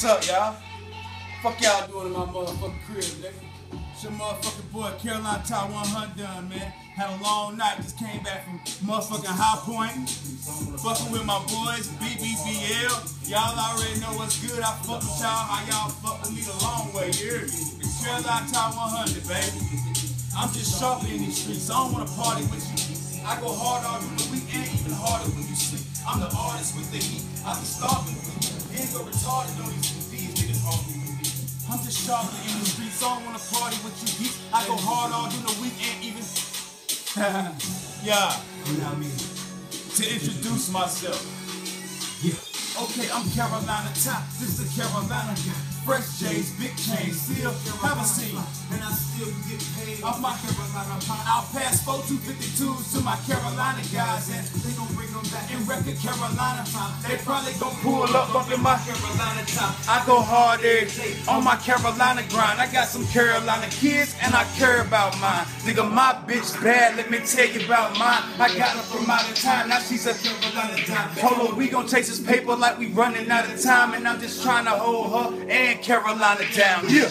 up, y'all? Fuck y'all doing in my motherfucking crib, nigga. It's your motherfucking boy, Carolina Top 100 done, man. Had a long night, just came back from motherfucking High Point. Fucking with my boys, BBBL. Y'all already know what's good. I fuck with y'all, how y'all fuck with me the long way, you hear me? It's Carolina Top 100, baby. I'm just sharper in these streets, so I don't wanna party with you. I go hard all through the week and even harder when you sleep. I'm the artist with the heat. I be starving with you. Ain't go retarded on these niggas hungry with me. I'm just sharper in the streets, so I don't wanna party with you geeks. I go hard all through the week and even yeah. You know what I mean? To introduce myself. Yeah. Okay, I'm Carolina Top. This is Carolina guy. Fresh J's, big chains, still have a seat. And I still get paid off my Carolina pie. I'll pass 4252s to my Carolina guys, and they gon' bring them back in record Carolina time. They probably gon' pull up in my Carolina top. I go hard every day on my Carolina grind. I got some Carolina kids, and I care about mine. Nigga, my bitch bad, let me tell you about mine. I got her from out of time, now she's a Carolina dime. Hold on, we gon' chase this paper like we running out of time, and I'm just trying to hold her and Carolina down. Yeah.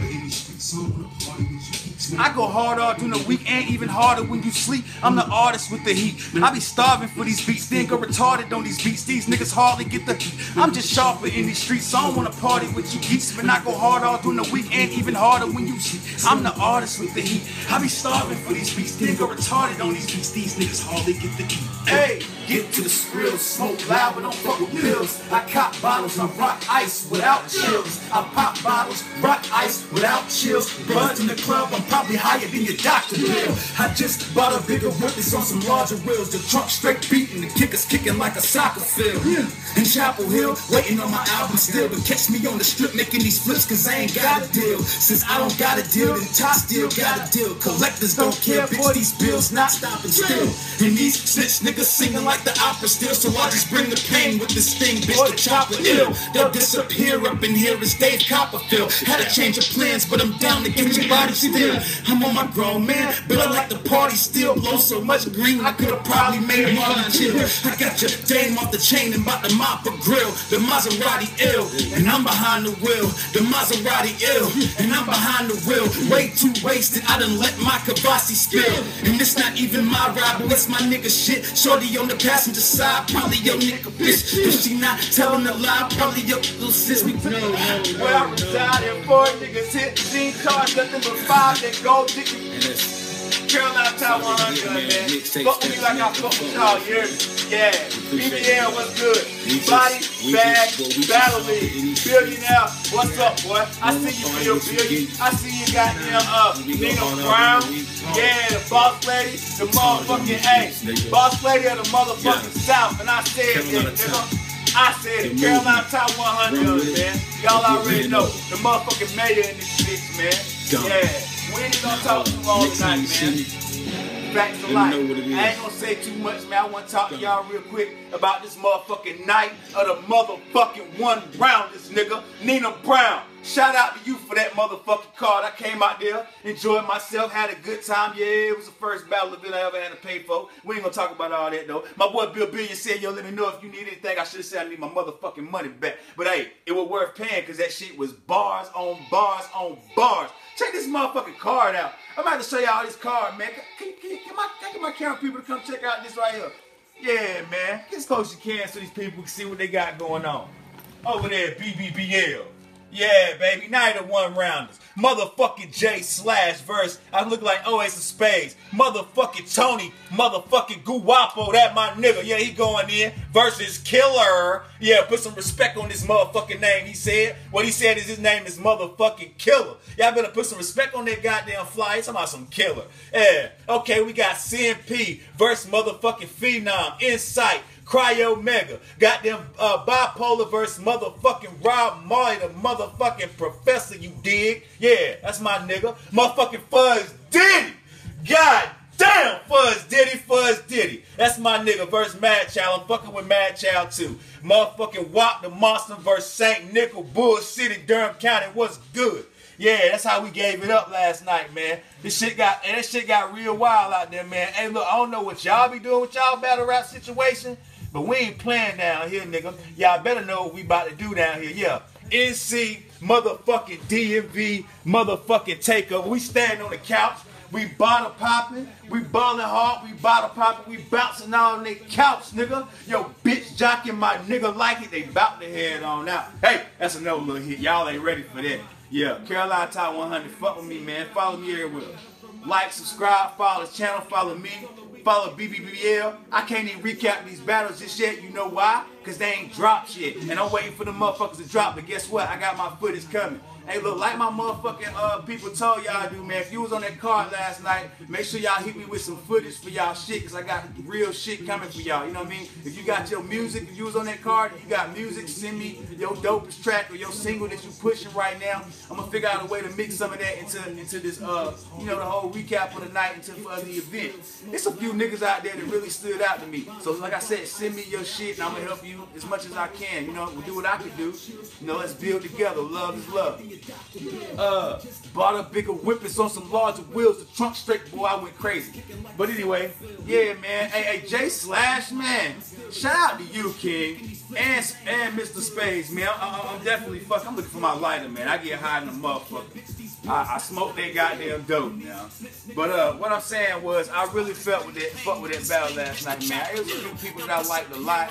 I go hard all during the week and even harder when you sleep. I'm the artist with the heat. I be starving for these beats, then go retarded on these beats. These niggas hardly get the heat. I'm just sharper in these streets, so I don't wanna party with you geeks. But I go hard all during the week and even harder when you sleep. I'm the artist with the heat. I be starving for these beats, then go retarded on these beats. These niggas hardly get the heat. Hey, get to the skrill, smoke loud, but don't fuck with pills. I cop bottles, I rock ice without chills. I pop bottles, rock ice without chills. Buds in the club, I'm probably higher than your doctor bill. I just bought a bigger whip, it's on some larger wheels. The trunk straight beating, the kickers kicking like a soccer field. In Chapel Hill, waiting on my album still. But catch me on the strip making these flips, cause I ain't got a deal. Since I don't got a deal, then Ty still got a deal. Collectors don't care, bitch, these bills not stopping still. And these snitch niggas singing like the opera still. So I just bring the pain with this thing, bitch, the chopper ill. They'll disappear up in here as Dave Copperfield. Had to change of plans, but I'm down to get your body still. I'm on my grown man, but I like the party still. Blow so much green, I could've probably made a mother chill. I got your dame off the chain and about to mop a grill. The Maserati ill, and I'm behind the wheel. The Maserati ill, and I'm behind the wheel. Way too wasted, I done let my Kavasi spill. And it's not even my ride, but it's my nigga shit. Shorty on the passenger side, probably your nigga bitch. If she not telling a lie, probably your little sis. We know where I reside and 4 niggas hit. Seen cars, nothing but 5 that go dick. Carolina Top 100, man. Fuck with me like I fuck with y'all, you hear me? Yeah. BBL, what's good? Body, bag, battle league. Billionaire, what's up, boy? I see you, Bill Billion. I see you goddamn, Nina Brown. Yeah, the boss lady, the motherfucking A. Boss lady of the motherfucking South. And I said it, nigga. I said it. Carolina Top 100, man. Y'all already know. The motherfucking mayor in this bitch, man. Yeah. We ain't gonna talk too long tonight, man. Facts of life. I ain't gonna say too much, man. I wanna talk to y'all real quick about this motherfucking night of the motherfucking one round, this nigga, Nina Brown. Shout out to you for that motherfucking card. I came out there, enjoyed myself, had a good time. Yeah, it was the first battle event I ever had to pay for. We ain't gonna talk about all that though. My boy Bill Billion said, yo, let me know if you need anything. I should have said I need my motherfucking money back. But hey, it was worth paying because that shit was bars on bars on bars. Check this motherfucking card out. I'm about to show y'all this card, man. Can my camera people to come check out this right here? Yeah, man. Get as close as you can so these people can see what they got going on. Over there, BBBL. Yeah, baby. Night of one rounders. Motherfucking J Slash verse. I look like Ace of Spades. Motherfucking Tony. Motherfucking Guapo. That my nigga. Yeah, he going in. Versus Killer. Yeah, put some respect on this motherfucking name. He said. What he said is his name is motherfucking Killer. Y'all better put some respect on that goddamn fly. He's talking about some killer. Yeah. Okay, we got CMP versus motherfucking Phenom. Insight. Cryo Mega. Goddamn bipolar versus motherfucking Rob Marley, the motherfucking professor, you dig? Yeah, that's my nigga. Motherfucking Fuzz Diddy. God damn, Fuzz Diddy. That's my nigga versus Mad Child. I'm fucking with Mad Child too. Motherfucking Wop the Monster versus St. Nickel, Bull City, Durham County. What's good? Yeah, that's how we gave it up last night, man. That shit got real wild out there, man. Hey, look, I don't know what y'all be doing with y'all battle rap situation, but we ain't playing down here, nigga. Y'all better know what we about to do down here. Yeah, NC, motherfucking DMV, motherfucking takeover. We stand on the couch. We bottle popping, we ballin' hard, we bottle popping, we bouncing on the couch, nigga. Yo, bitch jocking my nigga like it, they bout to head on out. Hey, that's another little hit. Y'all ain't ready for that. Yeah, Carolina Top 100. Fuck with me, man. Follow me everywhere. Like, subscribe, follow the channel, follow me, follow BBBL. I can't even recap these battles just yet. You know why? Because they ain't dropped yet. And I'm waiting for the motherfuckers to drop. But guess what? I got my footage coming. Hey, look, like my motherfucking people told y'all to do, man. If you was on that card last night, make sure y'all hit me with some footage for y'all shit, because I got real shit coming for y'all. You know what I mean? If you got your music, if you was on that card, if you got music, send me your dopest track or your single that you pushing right now. I'm going to figure out a way to mix some of that into this, you know, the whole recap for the night, into the event. There's a few niggas out there that really stood out to me. So, like I said, send me your shit, and I'm going to help you as much as I can. You know, we'll do what I can do. You know, let's build together. Love is love. Bought a bigger whippets on some larger wheels. The trunk straight, boy, I went crazy. But anyway, yeah, man. Hey, J Slash, man. Shout out to you, King, and Mr. Spades, man. I'm definitely I'm looking for my lighter, man. I get high in the motherfucker. I smoke that goddamn dope now. But what I'm saying was, I really fuck with that battle last night, man. It was a few people that I liked a lot.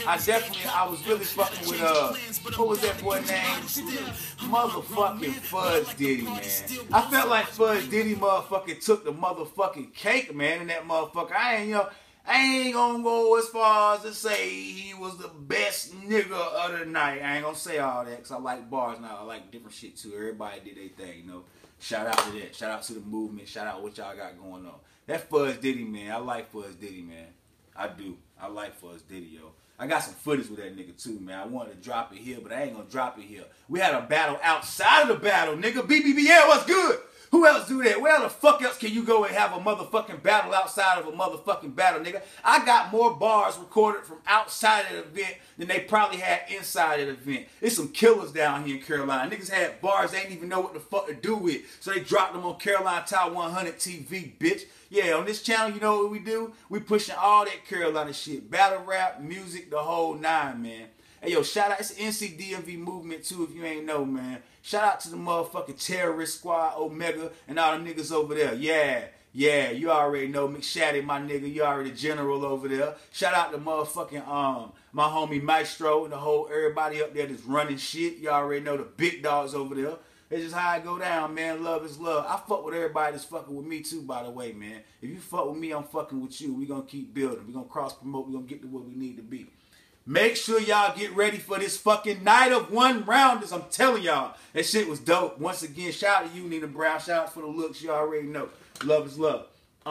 I was really fucking with what was that boy name? Motherfucking Fuzz Diddy, man. I felt like Fuzz Diddy motherfucking took the motherfucking cake, man, in that motherfucker. I ain't gonna go as far as to say he was the best nigga of the night. I ain't gonna say all that, because I like bars now. I like different shit too. Everybody did their thing, you know. Shout out to that. Shout out to the movement. Shout out what y'all got going on. That Fuzz Diddy, man. I like Fuzz Diddy, man. I do. I like Fuzz Diddy, yo. I got some footage with that nigga too, man. I wanted to drop it here, but I ain't gonna drop it here. We had a battle outside of the battle, nigga. BBBL, what's good? Who else do that? Where the fuck else can you go and have a motherfucking battle outside of a motherfucking battle, nigga? I got more bars recorded from outside of the event than they probably had inside of the event. There's some killers down here in Carolina. Niggas had bars they didn't even know what the fuck to do with, so they dropped them on Carolina Top 100 TV, bitch. Yeah, on this channel, you know what we do? We pushing all that Carolina shit. Battle rap, music, the whole nine, man. Hey, yo, shout out. It's the NCDMV movement, too, if you ain't know, man. Shout out to the motherfucking terrorist squad, Omega, and all the niggas over there. Yeah, you already know. McShatty, my nigga, you already general over there. Shout out to motherfucking, my homie Maestro and the whole everybody up there that's running shit. You already know the big dogs over there. It's just how I go down, man. Love is love. I fuck with everybody that's fucking with me, too, by the way, man. If you fuck with me, I'm fucking with you. We gonna keep building. We gonna cross-promote. We gonna get to where we need to be. Make sure y'all get ready for this fucking night of one rounders. I'm telling y'all, that shit was dope. Once again, shout out to you, Nina Brown. Shout out for the looks. You already know. Love is love.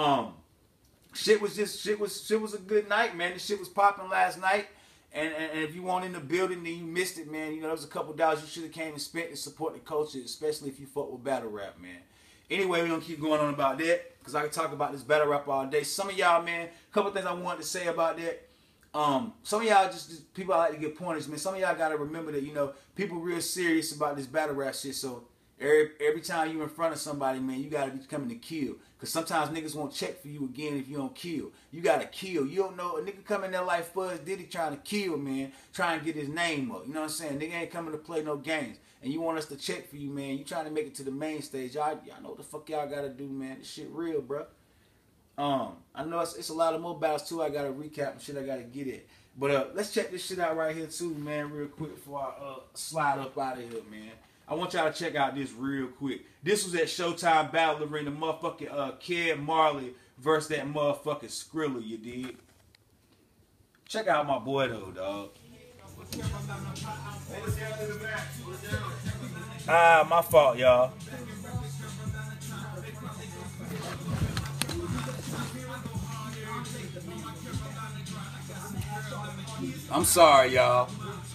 Shit was a good night, man. This shit was popping last night. And if you weren't in the building, then you missed it, man. You know, there was a couple dollars you should have came and spent to support the culture, especially if you fuck with battle rap, man. Anyway, we're going to keep going on about that, because I can talk about this battle rap all day. Some of y'all, man, a couple things I wanted to say about that. Some of y'all just people I like to get pointers, man. Some of y'all got to remember that, you know, people real serious about this battle rap shit, so every time you in front of somebody, man, you got to be coming to kill. Because sometimes niggas won't check for you again if you don't kill. You got to kill. You don't know, a nigga come in there like Fuzz Diddy trying to kill, man, trying to get his name up. You know what I'm saying? Nigga ain't coming to play no games. And you want us to check for you, man. You trying to make it to the main stage. Y'all know what the fuck y'all got to do, man. This shit real, bro. I know it's a lot of more battles, too. I got to recap and shit I got to get it. But let's check this shit out right here, too, man, real quick before I slide up out of here, man. I want y'all to check out this real quick. This was at Showtime Battle Arena, motherfucking Ked Marley versus that motherfucking Skrilla, you dig? Check out my boy, though, dog. My fault, y'all. I'm sorry, y'all.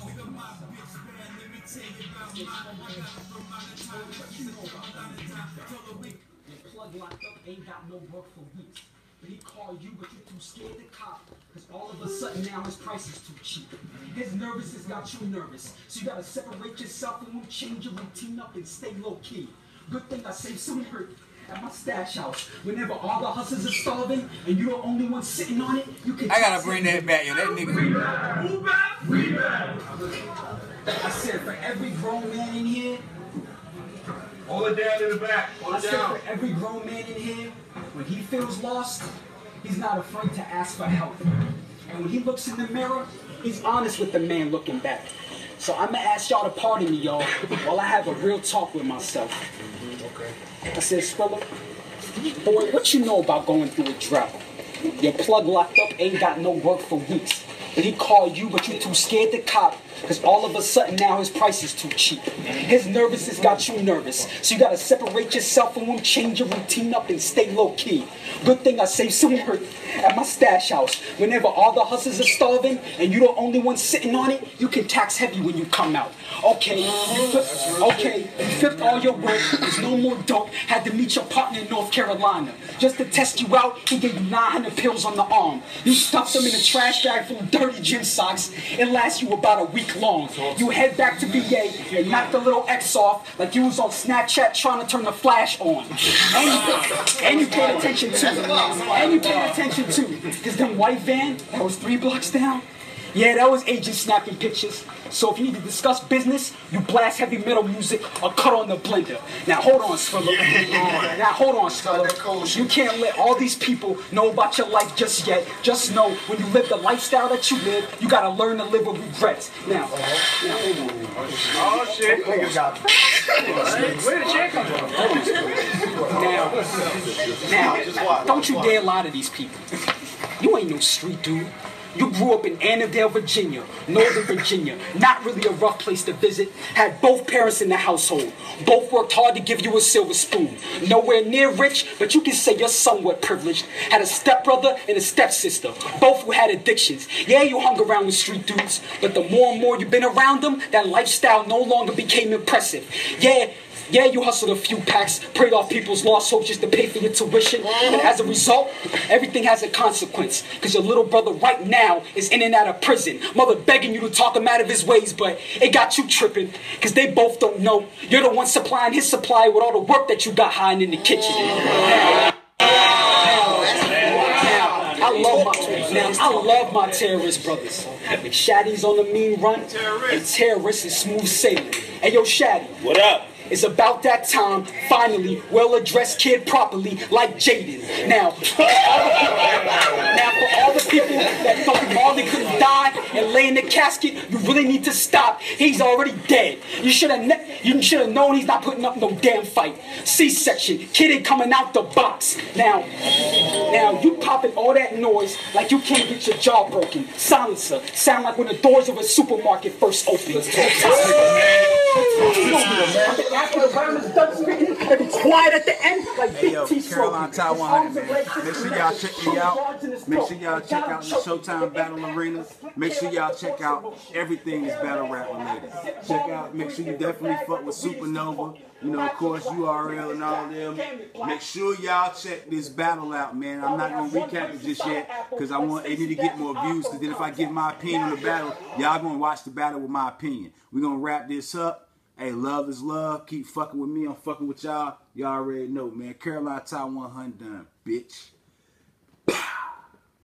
Locked up, ain't got no work for weeks. But he called you, but you're too scared to cop. Cause all of a sudden now his price is too cheap. His nervousness got you nervous. So you gotta separate yourself and change your routine up and stay low key. Good thing I saved some hurt at my stash house. Whenever all the hustlers are starving and you're the only one sitting on it, you can. I gotta bring that back, yo. That nigga. We back. I said for every grown man in here, Hold it down in the back. Hold I it said down. for every grown man in here, when he feels lost, he's not afraid to ask for help. And when he looks in the mirror, he's honest with the man looking back. So I'm gonna ask y'all to pardon me, y'all, while I have a real talk with myself. Okay. I said, Skrilla, boy, what you know about going through a drought? Your plug locked up, ain't got no work for weeks. But he called you, but you too scared to cop, cause all of a sudden now his price is too cheap. His nervousness got you nervous, so you gotta separate yourself from him, change your routine up and stay low key. Good thing I saved some work at my stash house. Whenever all the hustlers are starving and you're the only one sitting on it, you can tax heavy when you come out. Okay, you flipped all your work, there's no more dope, had to meet your partner in North Carolina. Just to test you out, he gave you 900 pills on the arm. You stuffed them in a trash bag full of dirty gym socks. It lasts you about a week long. You head back to VA and knock the little X off like you was on Snapchat trying to turn the flash on. And you paid attention too. Cause them white van that was 3 blocks down, yeah, that was agent snapping pictures. So if you need to discuss business, you blast heavy metal music or cut on the blender. Now hold on, Skrilla. You can't let all these people know about your life just yet. Just know when you live the lifestyle that you live, you gotta learn to live with regrets. Now, Oh shit. where the check come from? Now, don't you dare lie to these people. You ain't no street dude. You grew up in Annandale, Virginia, Northern Virginia, not really a rough place to visit. Had both parents in the household. Both worked hard to give you a silver spoon. Nowhere near rich, but you can say you're somewhat privileged. Had a stepbrother and a stepsister, both who had addictions. Yeah, you hung around with street dudes, but the more and more you've been around them, that lifestyle no longer became impressive. Yeah, you hustled a few packs, preyed off people's lost hopes just to pay for your tuition. And as a result, everything has a consequence. Because your little brother right now is in and out of prison. Mother begging you to talk him out of his ways, but it got you tripping. Because they both don't know you're the one supplying his supply with all the work that you got hiding in the kitchen. I love my terrorist brothers. Shaddy's on the mean run, and terrorists is smooth sailing. Hey yo, Shaddy. What up? It's about that time, finally, well-addressed kid properly, like Jaden. Now, for all the people that thought Marley couldn't die and lay in the casket, you really need to stop. He's already dead. You should have known he's not putting up no damn fight. C-section, kid ain't coming out the box. Now, you popping all that noise like you can't get your jaw broken. Silencer, sound like when the doors of a supermarket first open. After the round is done spitting, and be quiet at the end like Hey yo, Big T Caroline Ty 100, man. Smoking. Make sure y'all check me out. Make sure y'all check out the Showtime Battle Arena. Make sure y'all check out everything that's battle rap related. Make sure you definitely fuck with Supernova. You know, of course, URL and all them. Make sure y'all check this battle out, man. I'm not gonna recap it just yet because they need to get more views. Because then if I give my opinion on the battle, y'all gonna watch the battle with my opinion. We're gonna wrap this up. Hey, love is love. Keep fucking with me. I'm fucking with y'all. Y'all already know, man. Caroline Ty 100 done, bitch. Pow.